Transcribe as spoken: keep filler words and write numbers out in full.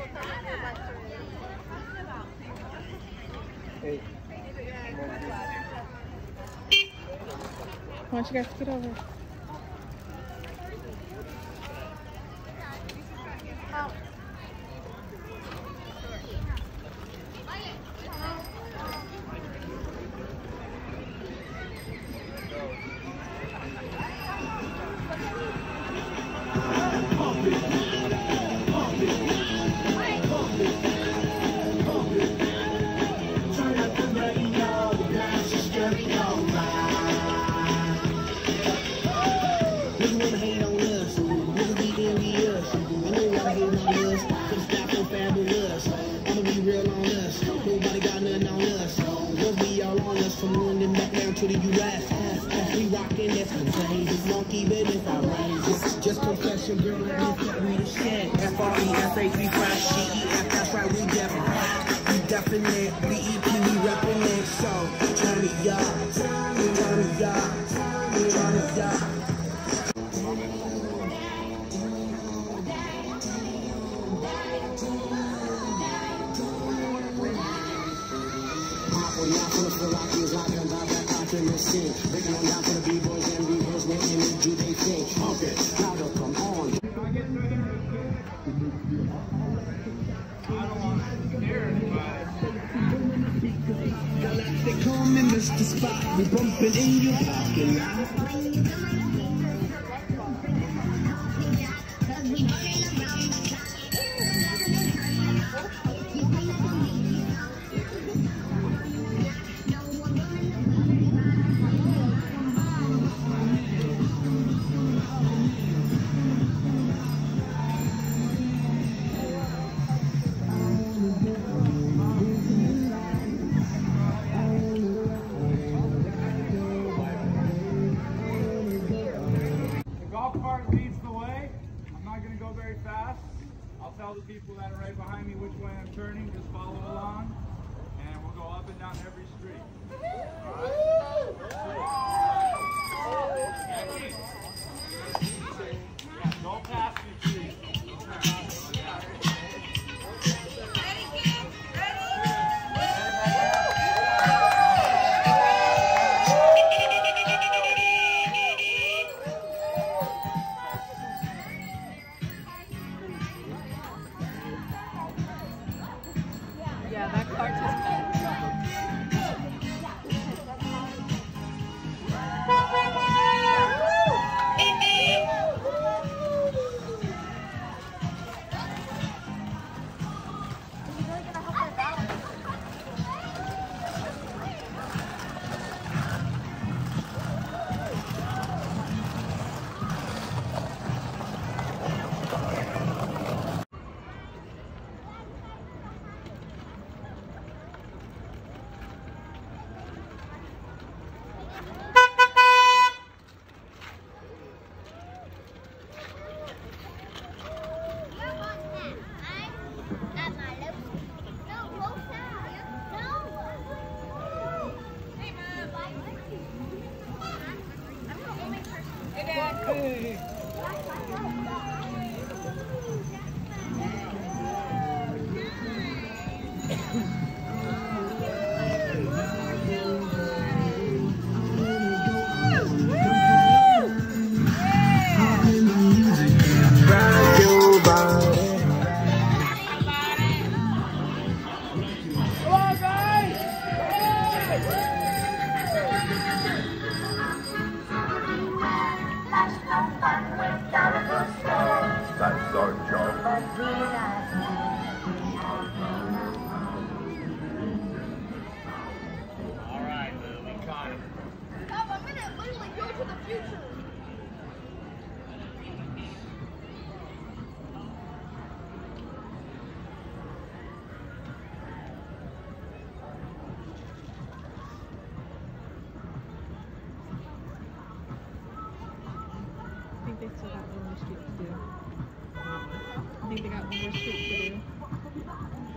Hey. Why don't you guys get over? From London back down to the U S We rockin' this contagious monkey business outrageous. Just confession, girl, let me fuck we the shit. F R E S H, we fresh, G E F, that's right, we definite. We definite, B E P, we reppin' it. So, turn it up, turn it up, turn it up. Breaking on down for the B-boys and B-boys, making it do they think. Okay, now they'll come on. I don't want to scare anybody. Galactic home and Mister Spot, we bumping in your parking lot. I'll tell the people that are right behind me which way I'm turning, just follow along, and we'll go up and down every street. Alright? Yeah, don't pass me, please. Yeah, that cart is Hey. That's our job. All right, Lou, we caught him. Oh, I'm gonna literally go to the future. I think they still got one more street to do. I think they got one more street to do.